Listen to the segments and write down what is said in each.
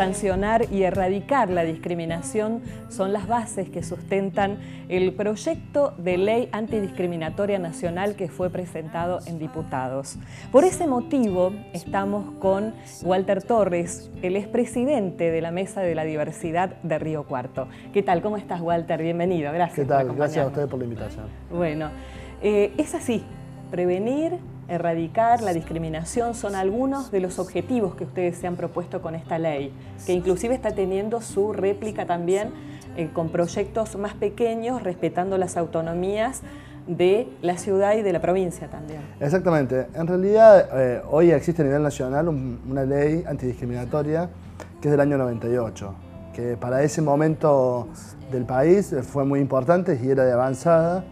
sancionar y erradicar la discriminación son las bases que sustentan el proyecto de ley antidiscriminatoria nacional que fue presentado en diputados. Por ese motivo estamos con Walter Torres, el expresidente de la Mesa de la Diversidad de Río Cuarto. ¿Qué tal? ¿Cómo estás, Walter? Bienvenido. Gracias. ¿Qué tal? Gracias a ustedes por la invitación. Bueno, es así. Prevenir, erradicar la discriminación son algunos de los objetivos que ustedes se han propuesto con esta ley, que inclusive está teniendo su réplica también con proyectos más pequeños, respetando las autonomías de la ciudad y de la provincia también. Exactamente. En realidad, hoy existe a nivel nacional una ley antidiscriminatoria que es del año 98, que para ese momento del país fue muy importante y era de avanzada,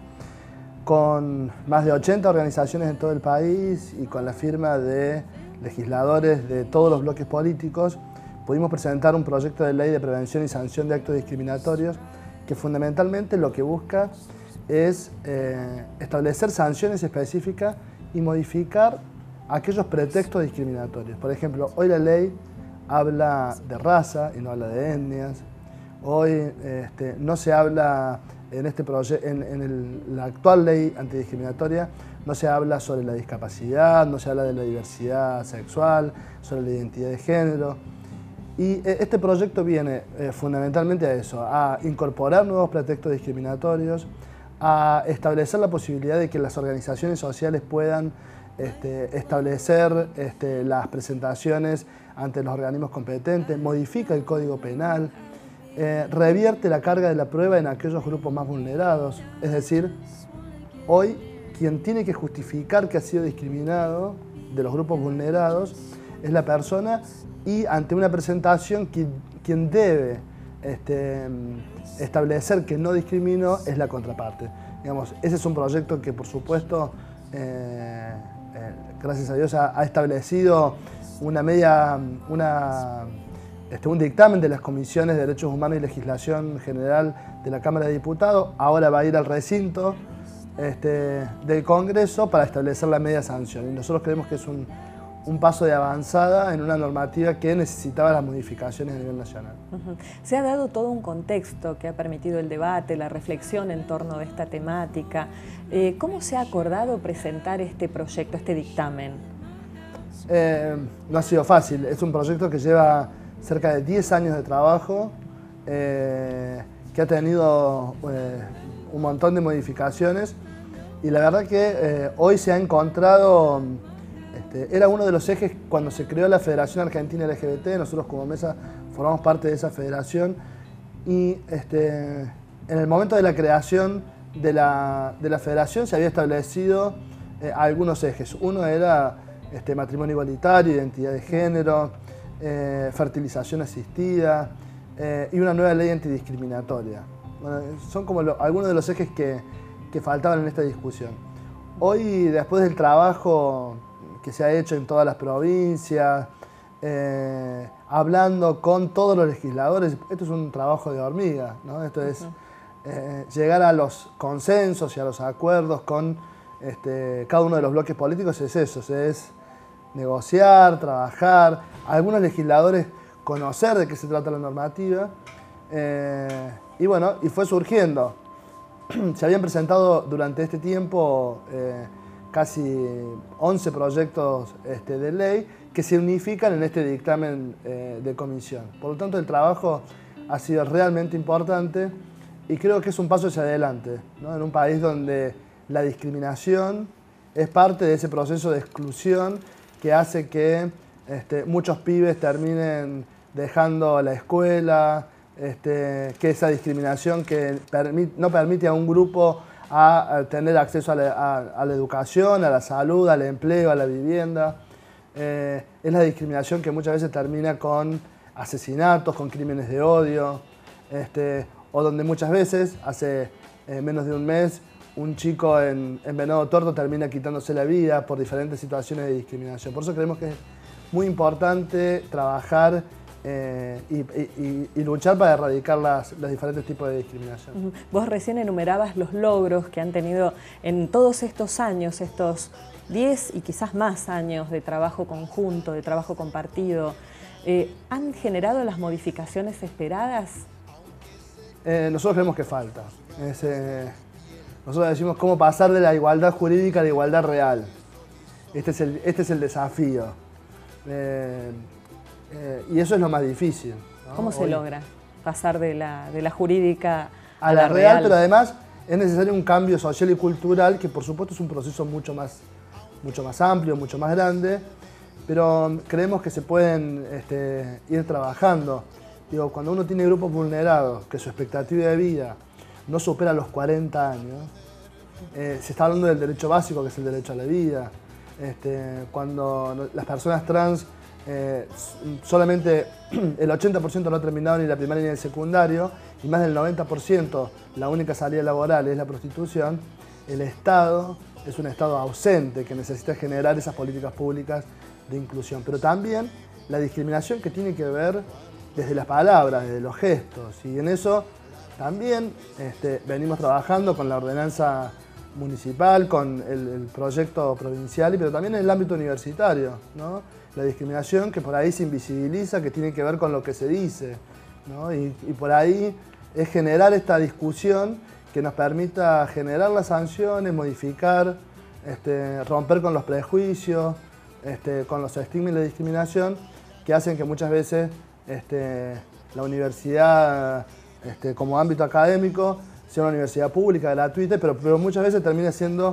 con más de 80 organizaciones en todo el país y con la firma de legisladores de todos los bloques políticos, pudimos presentar un proyecto de ley de prevención y sanción de actos discriminatorios que fundamentalmente lo que busca es establecer sanciones específicas y modificar aquellos pretextos discriminatorios. Por ejemplo, hoy la ley habla de raza y no habla de etnias. Hoy no se habla en la actual ley antidiscriminatoria, no se habla sobre la discapacidad, no se habla de la diversidad sexual, sobre la identidad de género. Y este proyecto viene fundamentalmente a eso, a incorporar nuevos pretextos discriminatorios, a establecer la posibilidad de que las organizaciones sociales puedan establecer las presentaciones ante los organismos competentes, modifica el Código Penal, revierte la carga de la prueba en aquellos grupos más vulnerados. Es decir, hoy quien tiene que justificar que ha sido discriminado de los grupos vulnerados es la persona y ante una presentación quien debe establecer que no discriminó es la contraparte. Digamos, ese es un proyecto que por supuesto, gracias a Dios, ha establecido un dictamen de las Comisiones de Derechos Humanos y Legislación General de la Cámara de Diputados. Ahora va a ir al recinto del Congreso para establecer la media sanción. Y nosotros creemos que es un paso de avanzada en una normativa que necesitaba las modificaciones a nivel nacional. Se ha dado todo un contexto que ha permitido el debate, la reflexión en torno de esta temática. ¿Cómo se ha acordado presentar este proyecto, este dictamen? No ha sido fácil. Es un proyecto que lleva cerca de 10 años de trabajo, que ha tenido un montón de modificaciones y la verdad que hoy se ha encontrado, era uno de los ejes cuando se creó la Federación Argentina LGBT, nosotros como Mesa formamos parte de esa federación y en el momento de la creación de la federación se había establecido algunos ejes. Uno era matrimonio igualitario, identidad de género, fertilización asistida y una nueva ley antidiscriminatoria. Bueno, son como algunos de los ejes que faltaban en esta discusión. Hoy, después del trabajo que se ha hecho en todas las provincias, hablando con todos los legisladores, esto es un trabajo de hormiga, ¿no? Esto es llegar a los consensos y a los acuerdos con cada uno de los bloques políticos, es eso, es negociar, trabajar, algunos legisladores conocer de qué se trata la normativa y bueno, y fue surgiendo. Se habían presentado durante este tiempo casi 11 proyectos de ley que se unifican en este dictamen de comisión. Por lo tanto, el trabajo ha sido realmente importante y creo que es un paso hacia adelante, ¿no? En un país donde la discriminación es parte de ese proceso de exclusión que hace que muchos pibes terminen dejando la escuela, que esa discriminación que no permite a un grupo a tener acceso a la educación, a la salud, al empleo, a la vivienda. Es la discriminación que muchas veces termina con asesinatos, con crímenes de odio, o donde muchas veces, hace menos de un mes, un chico en Venado Tuerto termina quitándose la vida por diferentes situaciones de discriminación. Por eso creemos que es muy importante trabajar y luchar para erradicar los diferentes tipos de discriminación. Vos recién enumerabas los logros que han tenido en todos estos años, estos 10 y quizás más años de trabajo conjunto, de trabajo compartido. ¿Han generado las modificaciones esperadas? Nosotros creemos que falta. Nosotros decimos cómo pasar de la igualdad jurídica a la igualdad real. Este es el desafío. Y eso es lo más difícil, ¿no? ¿Cómo se logra pasar de la jurídica a la real? Pero además es necesario un cambio social y cultural que por supuesto es un proceso mucho más amplio, mucho más grande, pero creemos que se pueden ir trabajando. Digo, cuando uno tiene grupos vulnerados, que su expectativa de vida no supera los 40 años, se está hablando del derecho básico, que es el derecho a la vida. Cuando las personas trans, solamente el 80% no ha terminado ni la primaria ni el secundario, y más del 90% la única salida laboral es la prostitución, el Estado es un Estado ausente que necesita generar esas políticas públicas de inclusión. Pero también la discriminación que tiene que ver desde las palabras, desde los gestos, y en eso también venimos trabajando con la ordenanza municipal, con el proyecto provincial, pero también en el ámbito universitario, ¿no? La discriminación que por ahí se invisibiliza, que tiene que ver con lo que se dice, ¿no? Y por ahí es generar esta discusión que nos permita generar las sanciones, modificar, romper con los prejuicios, con los estigmas y la discriminación, que hacen que muchas veces la universidad como ámbito académico sea una universidad pública, gratuita, pero muchas veces termina siendo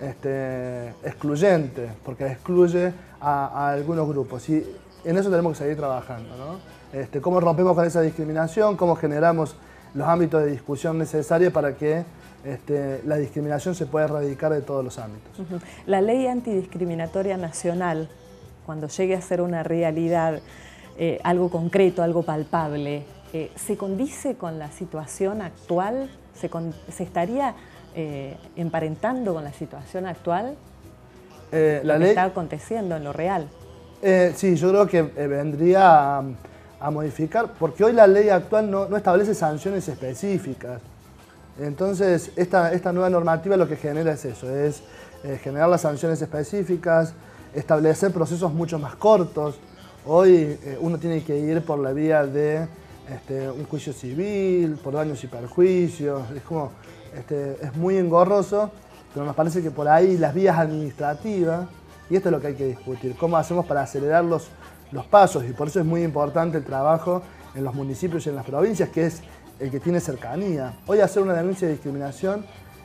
excluyente, porque excluye a algunos grupos. Y en eso tenemos que seguir trabajando, ¿no? Cómo rompemos con esa discriminación, cómo generamos los ámbitos de discusión necesarios para que la discriminación se pueda erradicar de todos los ámbitos. La ley antidiscriminatoria nacional, cuando llegue a ser una realidad, algo concreto, algo palpable, ¿se condice con la situación actual? ¿Se estaría emparentando con la situación actual? La ley está ley aconteciendo en lo real. Sí, yo creo que vendría a modificar, porque hoy la ley actual no establece sanciones específicas. Entonces, esta nueva normativa lo que genera es eso, es generar las sanciones específicas, establecer procesos mucho más cortos. Hoy uno tiene que ir por la vía de un juicio civil, por daños y perjuicios, es muy engorroso, pero nos parece que por ahí las vías administrativas, y esto es lo que hay que discutir, cómo hacemos para acelerar los pasos, y por eso es muy importante el trabajo en los municipios y en las provincias, que es el que tiene cercanía. Hoy hacer una denuncia de discriminación,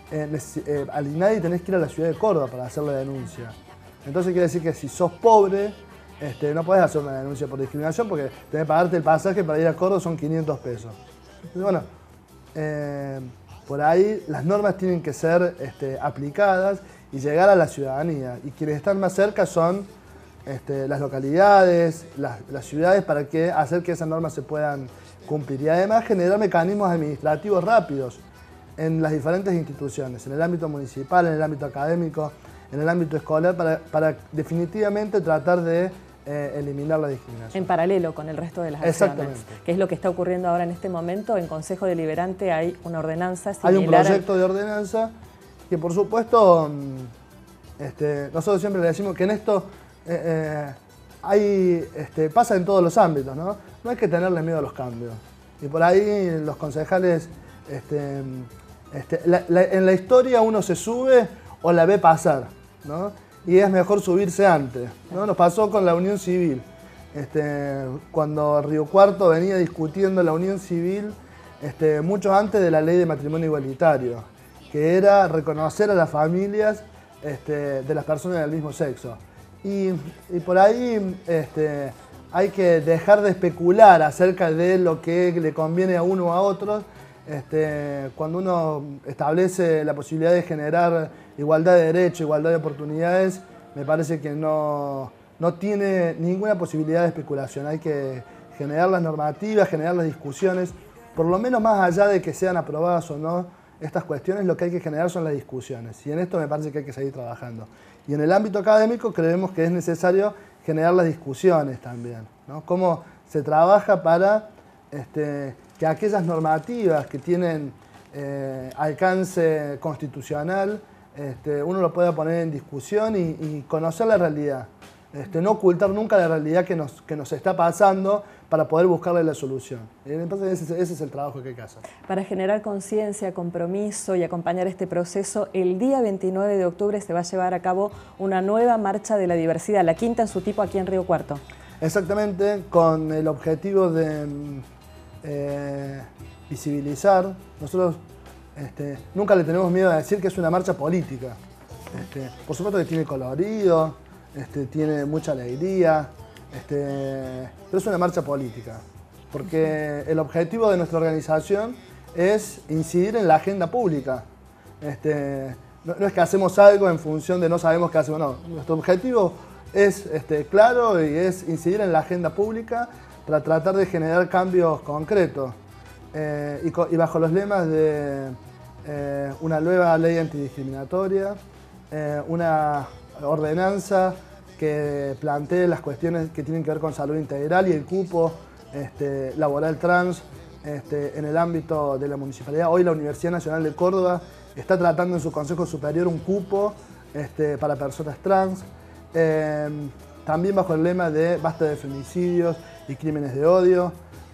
al INADI tenés que ir a la ciudad de Córdoba para hacer la denuncia. Entonces quiere decir que si sos pobre, no podés hacer una denuncia por discriminación porque tenés que pagarte el pasaje para ir a Córdoba, son 500 pesos. Entonces, bueno, por ahí las normas tienen que ser aplicadas y llegar a la ciudadanía. Y quienes están más cerca son las localidades, las ciudades, para hacer que esas normas se puedan cumplir. Y además generar mecanismos administrativos rápidos en las diferentes instituciones, en el ámbito municipal, en el ámbito académico, en el ámbito escolar, para definitivamente tratar de eliminar la discriminación. En paralelo con el resto de las acciones, que es lo que está ocurriendo ahora en este momento. En Consejo Deliberante hay una ordenanza similar. Hay un proyecto de ordenanza que, por supuesto, nosotros siempre le decimos que en esto pasa en todos los ámbitos, ¿no? No hay que tenerle miedo a los cambios. Y por ahí los concejales, en la historia uno se sube o la ve pasar, ¿no? Y es mejor subirse antes, ¿no? Nos pasó con la unión civil. Cuando Río Cuarto venía discutiendo la unión civil mucho antes de la ley de matrimonio igualitario, que era reconocer a las familias de las personas del mismo sexo. Y por ahí hay que dejar de especular acerca de lo que le conviene a uno o a otros. Cuando uno establece la posibilidad de generar igualdad de derechos, igualdad de oportunidades, me parece que no tiene ninguna posibilidad de especulación. Hay que generar las normativas, generar las discusiones, por lo menos más allá de que sean aprobadas o no estas cuestiones, lo que hay que generar son las discusiones. Y en esto me parece que hay que seguir trabajando. Y en el ámbito académico creemos que es necesario generar las discusiones también, ¿no? Cómo se trabaja para que aquellas normativas que tienen alcance constitucional, uno lo pueda poner en discusión y conocer la realidad. no ocultar nunca la realidad que nos está pasando para poder buscarle la solución. Entonces ese es el trabajo que hay que hacer. Para generar conciencia, compromiso y acompañar este proceso, el día 29 de octubre se va a llevar a cabo una nueva marcha de la diversidad, la quinta en su tipo aquí en Río Cuarto. Exactamente, con el objetivo de visibilizar. Nosotros nunca le tenemos miedo a decir que es una marcha política. Por supuesto que tiene colorido, tiene mucha alegría, pero es una marcha política, porque el objetivo de nuestra organización es incidir en la agenda pública. No es que hacemos algo en función de no sabemos qué hacemos, no. Nuestro objetivo es claro y es incidir en la agenda pública para tratar de generar cambios concretos y bajo los lemas de una nueva ley antidiscriminatoria, una ordenanza que plantee las cuestiones que tienen que ver con salud integral y el cupo laboral trans en el ámbito de la municipalidad. Hoy la Universidad Nacional de Córdoba está tratando en su Consejo Superior un cupo para personas trans, también bajo el lema de basta de femicidios y crímenes de odio,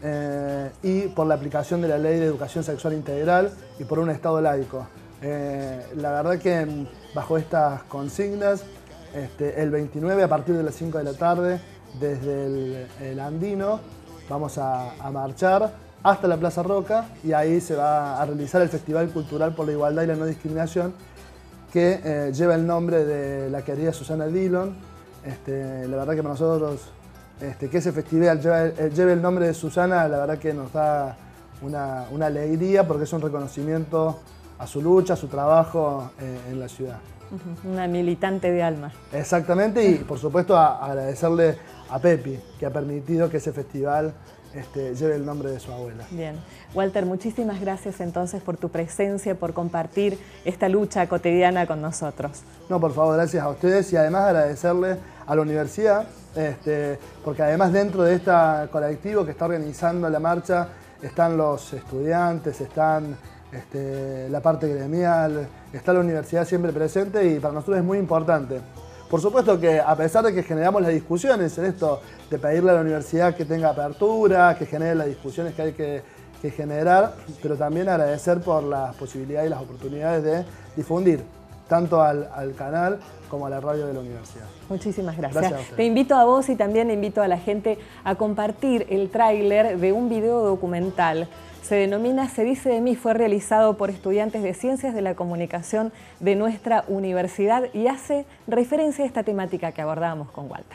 y por la aplicación de la Ley de Educación Sexual Integral y por un Estado laico. La verdad que bajo estas consignas, el 29 a partir de las 5 de la tarde, desde el Andino, vamos a marchar hasta la Plaza Roca y ahí se va a realizar el Festival Cultural por la Igualdad y la No Discriminación, que lleva el nombre de la querida Susana Dillon. La verdad que para nosotros que ese festival lleve el nombre de Susana, la verdad que nos da una alegría porque es un reconocimiento a su lucha, a su trabajo en la ciudad. Una militante de alma. Exactamente, y por supuesto agradecerle a Pepi, que ha permitido que ese festival lleve el nombre de su abuela. Bien. Walter, muchísimas gracias entonces por tu presencia, por compartir esta lucha cotidiana con nosotros. No, por favor, gracias a ustedes y además agradecerle a la universidad, porque además dentro de este colectivo que está organizando la marcha están los estudiantes, están la parte gremial, está la universidad siempre presente y para nosotros es muy importante. Por supuesto que a pesar de que generamos las discusiones en esto de pedirle a la universidad que tenga apertura, que genere las discusiones que hay que generar, pero también agradecer por las posibilidades y las oportunidades de difundir tanto al canal como a la radio de la universidad. Muchísimas gracias. Te invito a vos y también invito a la gente a compartir el tráiler de un video documental. Se denomina Se dice de mí, fue realizado por estudiantes de Ciencias de la Comunicación de nuestra universidad y hace referencia a esta temática que abordamos con Walter.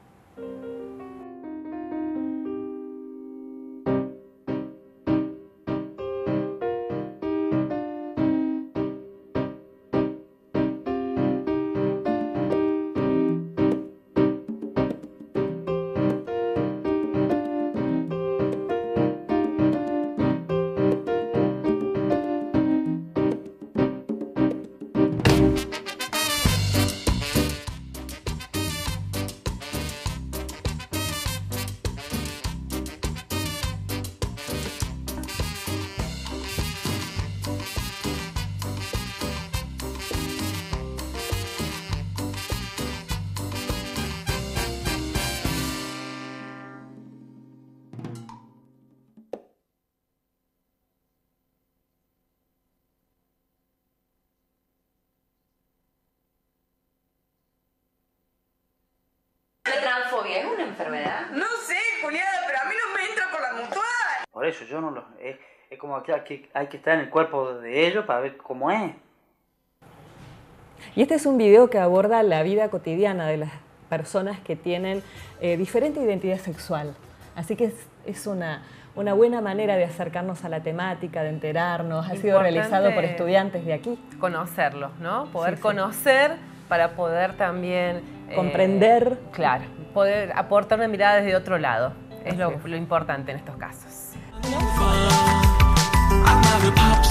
¿Es una enfermedad? No sé, cuñada, pero a mí no me entra por la mutual. Por eso yo no lo... Es como que hay que estar en el cuerpo de ellos para ver cómo es. Y este es un video que aborda la vida cotidiana de las personas que tienen diferente identidad sexual. Así que es una buena manera de acercarnos a la temática, de enterarnos. Ha sido realizado por estudiantes de aquí. Conocerlos, ¿no? Poder conocer para poder también... comprender. Claro, poder aportar una mirada desde otro lado. Es lo importante en estos casos.